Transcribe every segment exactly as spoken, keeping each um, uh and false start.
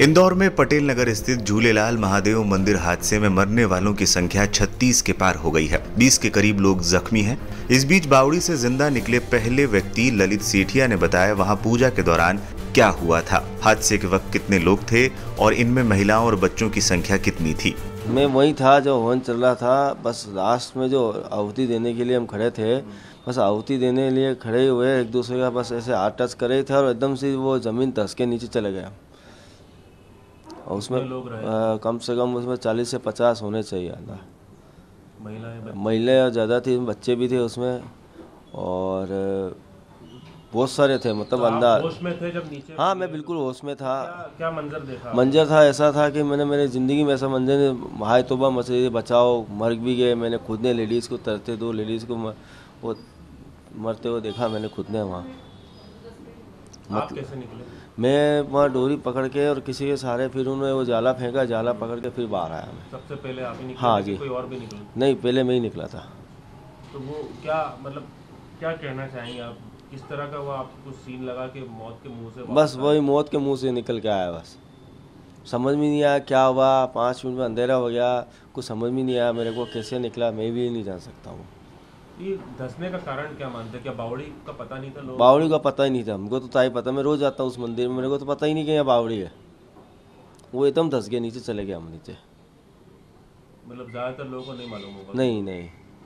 इंदौर में पटेल नगर स्थित झूलेलाल महादेव मंदिर हादसे में मरने वालों की संख्या छत्तीस के पार हो गई है। बीस के करीब लोग जख्मी हैं। इस बीच बावड़ी से जिंदा निकले पहले व्यक्ति ललित सेठिया ने बताया वहां पूजा के दौरान क्या हुआ था, हादसे के वक्त कितने लोग थे और इनमें महिलाओं और बच्चों की संख्या कितनी थी। मैं वही था जो हवन चल रहा था। बस लास्ट में जो आहुति देने के लिए हम खड़े थे, बस आहुति देने के लिए खड़े हुए एक दूसरे का बस ऐसे हाथ टच करे थे और एकदम से वो जमीन धंस के नीचे चले गया। और उसमें आ, कम से कम उसमें चालीस से पचास होने चाहिए अंदर। महिलाएं महिलाएं ज़्यादा थी, बच्चे भी थे उसमें और बहुत सारे थे। मतलब तो अंदर होश में थे जब नीचे? हाँ, मैं बिल्कुल होश में था। क्या, क्या मंजर देखा? मंजर था ऐसा था कि मैंने मेरी ज़िंदगी में ऐसा मंजर, हाय तौबा मच रही, बचाओ, मर भी गए। मैंने खुद ने लेडीज़ को तरते, दो लेडीज़ को मर, वो मरते हुए देखा मैंने खुद ने वहाँ। आप कैसे निकले? मैं वहाँ डोरी पकड़ के और किसी के सहारे फिर उन्होंने वो जाला फेंका, जाला पकड़ के फिर बाहर आया मैं। सबसे पहले आप ही निकले? हाँ जी। कोई और भी निकला? नहीं, पहले मैं ही निकला था। तो वो क्या मतलब क्या कहना चाहेंगे आप, किस तरह का वो आपको सीन लगा कि मौत के मुंह से? बस वही मौत के मुंह से निकल के आया। बस समझ में नहीं आया क्या हुआ। पाँच मिनट में अंधेरा हो गया, कुछ समझ में नहीं आया मेरे को कैसे निकला, मैं भी नहीं जान सकता हूँ। ये धंसने का कारण क्या मानते हैं? क्या बावड़ी का पता नहीं था लोग? बावड़ी का पता ही नहीं था हमको, तो ताई पता, मैं रोज जाता हूँ उस मंदिर में, मेरे को तो पता ही नहीं कि यहाँ बावड़ी है। वो एकदम धंस गया, नीचे चले गया हम नीचे। मतलब ज्यादातर लोगों को नहीं मालूम होगा? नहीं नहीं,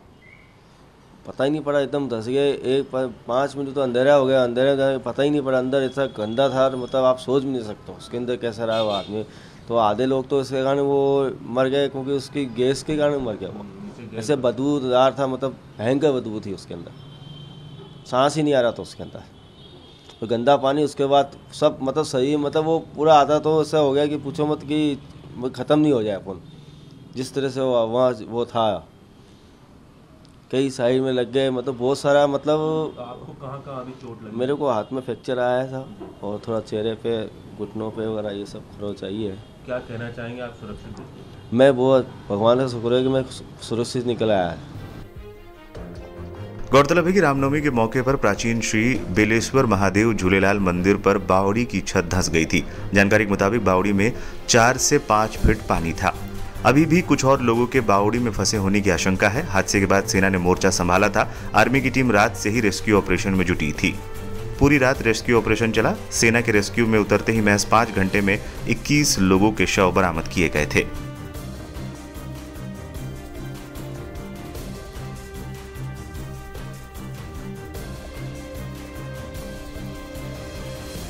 पता ही नहीं पड़ा, एकदम धंस गए। एक पाँच मिनट तो अंधेरा हो गया, अंधेरा पता ही नहीं पड़ा। अंदर ऐसा गंदा था, मतलब आप सोच भी नहीं सकते उसके अंदर कैसा रहा वो आदमी। तो आधे लोग तो इसके कारण वो मर गए क्योंकि उसकी गैस के कारण मर गया वो। ऐसे बदबूदार था, मतलब भयंकर बदबू थी उसके अंदर, सांस ही नहीं आ रहा था उसके अंदर। तो गंदा पानी, उसके बाद सब मतलब सही, मतलब वो पूरा आधा तो ऐसा हो गया कि पूछो मत कि ख़त्म नहीं हो जाए अपन, जिस तरह से वो वहाँ वो था। कई साइड में लग गए, मतलब बहुत सारा। मतलब तो आपको कहाँ कहाँ अभी चोट लगी? मेरे को हाथ में फ्रैक्चर आया था और थोड़ा चेहरे पे, घुटनों पे वगैरह ये सब खरोच आई है। क्या कहना चाहेंगे आप सुरक्षित? मैं बहुत भगवान का शुक्र है कि मैं सुरक्षित निकल आया है। गौरतलब है कि रामनवमी के मौके पर प्राचीन श्री बेलेश्वर महादेव झूलेलाल मंदिर पर बावड़ी की छत धंस गई थी। जानकारी के मुताबिक बावड़ी में चार से पाँच फीट पानी था। अभी भी कुछ और लोगों के बावड़ी में फंसे होने की आशंका है। हादसे के बाद सेना ने मोर्चा संभाला था। आर्मी की टीम रात से ही रेस्क्यू ऑपरेशन में जुटी थी। पूरी रात रेस्क्यू ऑपरेशन चला। सेना के रेस्क्यू में उतरते ही महज पाँच घंटे में इक्कीस लोगों के शव बरामद किए गए थे।